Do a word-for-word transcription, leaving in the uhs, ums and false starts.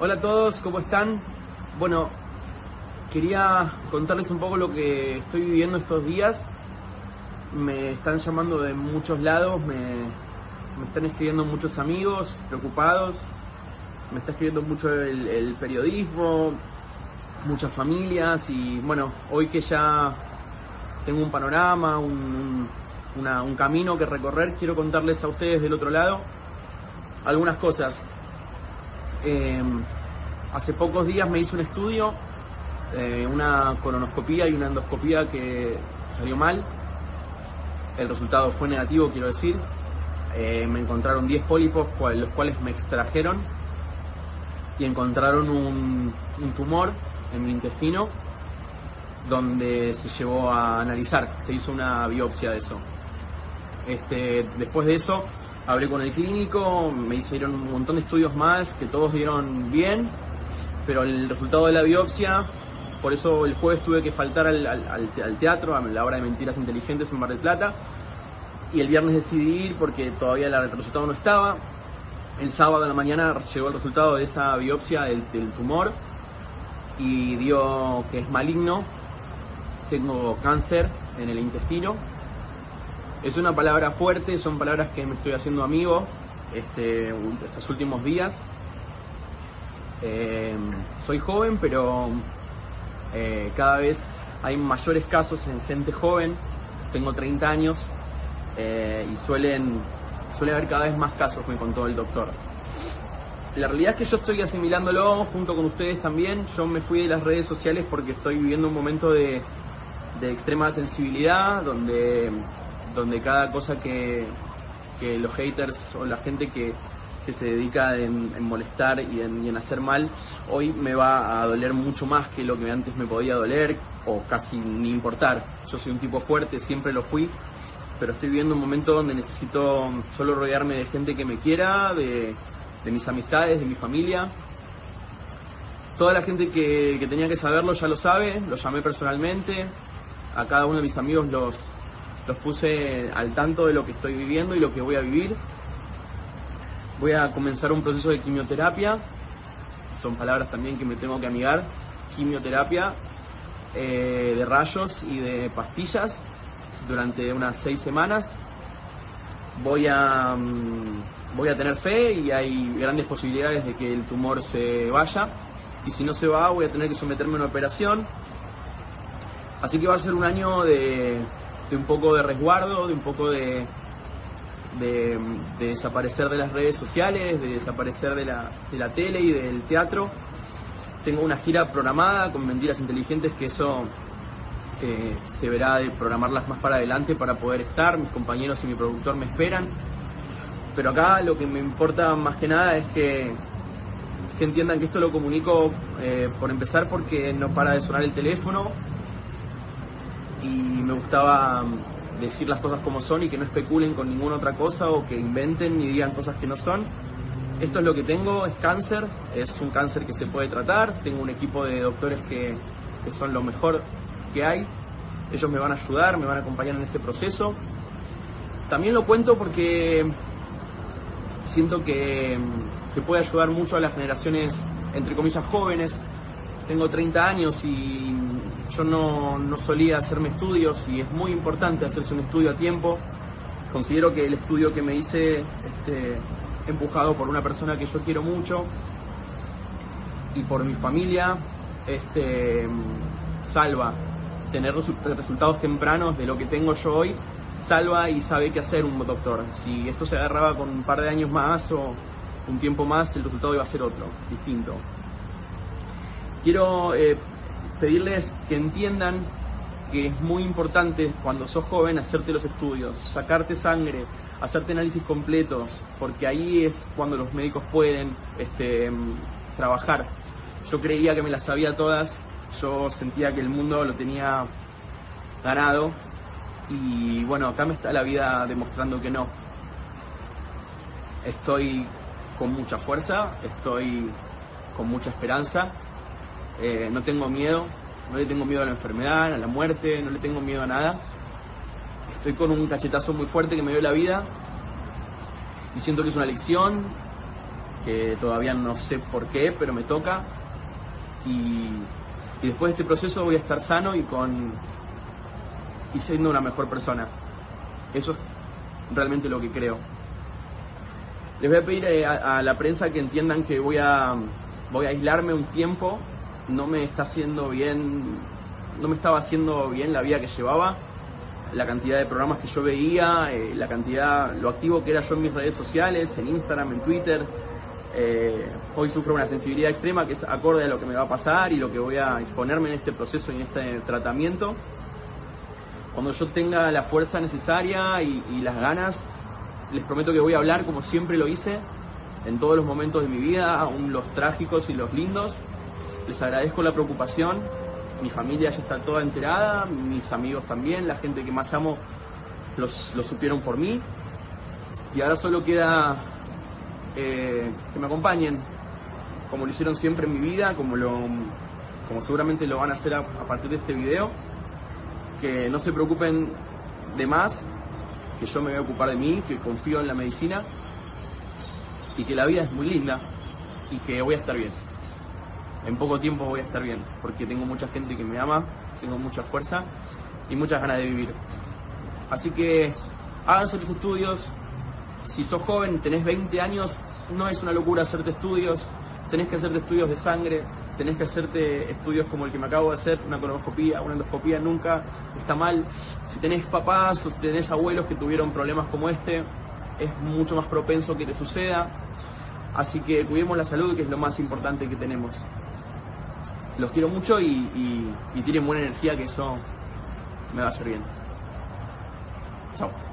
Hola a todos, ¿cómo están? Bueno, quería contarles un poco lo que estoy viviendo estos días. Me están llamando de muchos lados, me, me están escribiendo muchos amigos preocupados, me está escribiendo mucho el, el periodismo, muchas familias y bueno, hoy que ya tengo un panorama, un, una, un camino que recorrer, quiero contarles a ustedes del otro lado algunas cosas. Eh, hace pocos días me hice un estudio, eh, una colonoscopía y una endoscopía que salió mal. El resultado fue negativo, quiero decir. Eh, me encontraron diez pólipos, los cuales me extrajeron y encontraron un, un tumor en mi intestino donde se llevó a analizar, se hizo una biopsia de eso. Este, después de eso hablé con el clínico, me hicieron un montón de estudios más que todos dieron bien, pero el resultado de la biopsia, por eso el jueves tuve que faltar al, al, al teatro, a la hora de Mentiras Inteligentes en Mar del Plata, y el viernes decidí ir porque todavía el resultado no estaba. El sábado a la mañana llegó el resultado de esa biopsia del, del tumor y dio que es maligno, tengo cáncer en el intestino. Es una palabra fuerte, son palabras que me estoy haciendo amigo este, estos últimos días. Eh, soy joven, pero eh, cada vez hay mayores casos en gente joven. Tengo treinta años eh, y suelen, suele haber cada vez más casos, me contó el doctor. La realidad es que yo estoy asimilándolo junto con ustedes también. Yo me fui de las redes sociales porque estoy viviendo un momento de, de extrema sensibilidad, donde... donde cada cosa que, que los haters o la gente que, que se dedica en, en molestar y en, y en hacer mal, hoy me va a doler mucho más que lo que antes me podía doler o casi ni importar. Yo soy un tipo fuerte, siempre lo fui, pero estoy viviendo un momento donde necesito solo rodearme de gente que me quiera, de, de mis amistades, de mi familia. Toda la gente que, que tenía que saberlo ya lo sabe, lo llamé personalmente, a cada uno de mis amigos los... los puse al tanto de lo que estoy viviendo y lo que voy a vivir. Voy a comenzar un proceso de quimioterapia, son palabras también que me tengo que amigar, quimioterapia eh, de rayos y de pastillas durante unas seis semanas. Voy a, voy a tener fe y hay grandes posibilidades de que el tumor se vaya, y si no se va voy a tener que someterme a una operación. Así que va a ser un año de... de un poco de resguardo, de un poco de, de, de desaparecer de las redes sociales, de desaparecer de la, de la tele y del teatro. Tengo una gira programada con Mentiras Inteligentes, que eso eh, se verá de programarlas más para adelante para poder estar. Mis compañeros y mi productor me esperan. Pero acá lo que me importa más que nada es que, que entiendan que esto lo comunico eh, por empezar porque no para de sonar el teléfono. Y me gustaba decir las cosas como son y que no especulen con ninguna otra cosa o que inventen ni digan cosas que no son. Esto es lo que tengo, es cáncer, es un cáncer que se puede tratar. Tengo un equipo de doctores que, que son lo mejor que hay. Ellos me van a ayudar, me van a acompañar en este proceso. También lo cuento porque siento que, que puede ayudar mucho a las generaciones, entre comillas, jóvenes. Tengo treinta años y yo no, no solía hacerme estudios y es muy importante hacerse un estudio a tiempo. Considero que el estudio que me hice, este, empujado por una persona que yo quiero mucho y por mi familia, este, salva. Tener resultados tempranos de lo que tengo yo hoy, salva y sabe qué hacer un doctor. Si esto se agarraba con un par de años más o un tiempo más, el resultado iba a ser otro, distinto. Quiero eh, pedirles que entiendan que es muy importante cuando sos joven hacerte los estudios, sacarte sangre, hacerte análisis completos, porque ahí es cuando los médicos pueden este, trabajar. Yo creía que me las sabía todas, yo sentía que el mundo lo tenía ganado y bueno, acá me está la vida demostrando que no. Estoy con mucha fuerza, estoy con mucha esperanza. Eh, no tengo miedo, no le tengo miedo a la enfermedad, a la muerte, no le tengo miedo a nada. Estoy con un cachetazo muy fuerte que me dio la vida y siento que es una lección que todavía no sé por qué, pero me toca. Y, y después de este proceso voy a estar sano y con y siendo una mejor persona. Eso es realmente lo que creo. Les voy a pedir eh, a, a la prensa que entiendan que voy a, voy a aislarme un tiempo. No me está haciendo bien, no me estaba haciendo bien la vida que llevaba, la cantidad de programas que yo veía, eh, la cantidad, lo activo que era yo en mis redes sociales, en Instagram, en Twitter. Eh, hoy sufro una sensibilidad extrema que es acorde a lo que me va a pasar y lo que voy a exponerme en este proceso y en este tratamiento. Cuando yo tenga la fuerza necesaria y, y las ganas, les prometo que voy a hablar como siempre lo hice, en todos los momentos de mi vida, aún los trágicos y los lindos. Les agradezco la preocupación, mi familia ya está toda enterada, mis amigos también, la gente que más amo los, los supieron por mí. Y ahora solo queda eh, que me acompañen, como lo hicieron siempre en mi vida, como, lo, como seguramente lo van a hacer a, a partir de este video. Que no se preocupen de más, que yo me voy a ocupar de mí, que confío en la medicina y que la vida es muy linda y que voy a estar bien. En poco tiempo voy a estar bien, porque tengo mucha gente que me ama, tengo mucha fuerza y muchas ganas de vivir. Así que háganse los estudios. Si sos joven, tenés veinte años, no es una locura hacerte estudios. Tenés que hacerte estudios de sangre, tenés que hacerte estudios como el que me acabo de hacer, una colonoscopía, una endoscopía, nunca está mal. Si tenés papás o si tenés abuelos que tuvieron problemas como este, es mucho más propenso que te suceda. Así que cuidemos la salud, que es lo más importante que tenemos. Los quiero mucho y, y, y tienen buena energía, que eso me va a hacer bien. Chao.